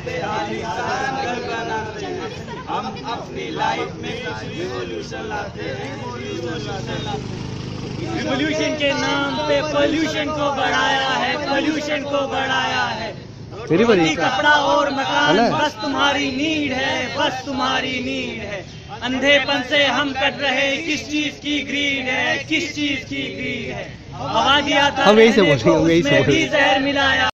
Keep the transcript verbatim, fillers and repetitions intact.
बनाते आलीशान घर बनाते हैं, हम अपनी लाइफ में रिवॉल्यूशन लाते हैं, रिवॉल्यूशन लाते हैं। रिवॉल्यूशन के नाम पे पोल्यूशन को बढ़ाया है, पोल्यूशन को बढ़ाया है। रोटी कपड़ा और मकान बस तुम्हारी नीड है, बस तुम्हारी नीड है। अंधेपन से हम कट रहे, किस चीज की ग्रीड है, किस चीज की ग्रीड है। आवाज आता हम यही से बोलेंगे, हम यही से बोलेंगे। जहर मिलाया।